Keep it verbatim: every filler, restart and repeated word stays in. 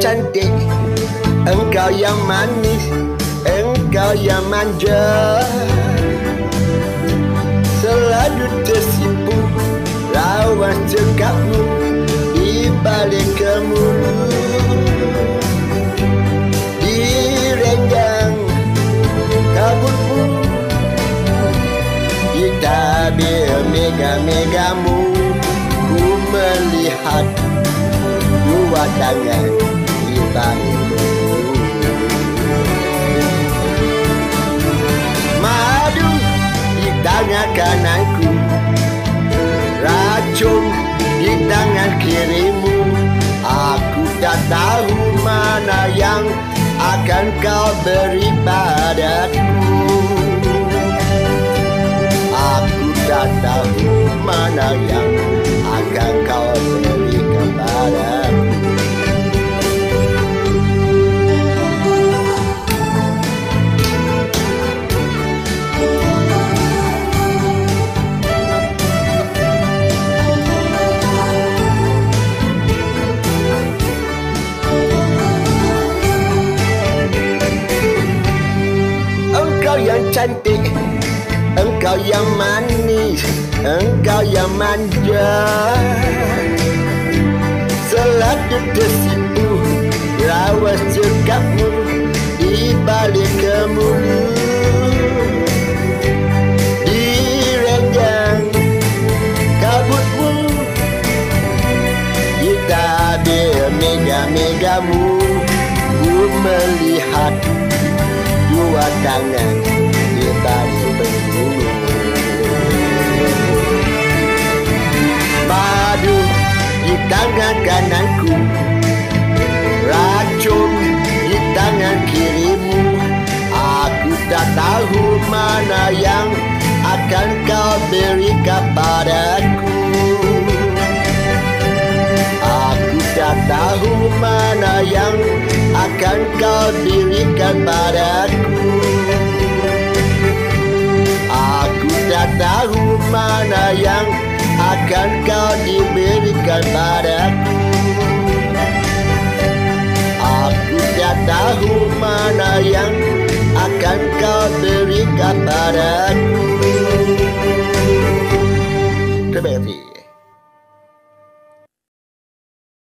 cantik, engkau yang manis, engkau yang manja. Selalu tersipu lawan cekapmu di balik kemulut. Direnjang kabutmu, di tabir mega-megamu, ku melihat dua tangan di balikmu. Madu di tangan kananku, racun di tangan kirimu. Aku tak tahu mana yang akan kau beri padaku. Aku tak tahu mana yang akan kau beri kepadaku. Engkau yang cantik, engkau yang manis, engkau yang manja. Selalu tersipu lawan cekapmu di balik kemulut. Direnjang kabutmu, di tabir mega-megamu, ku melihat dua tangan di balik bengkulu. Madu di tangan kananku, racun di tangan kirimu. Aku tak tahu mana yang akan kau beri kepadaku. Aku tak tahu mana yang akan kau berikan padaku. Aku tak tahu mana yang akan kau diberikan padaku. Aku tak tahu mana yang akan kau berikan padaku. Terima kasih.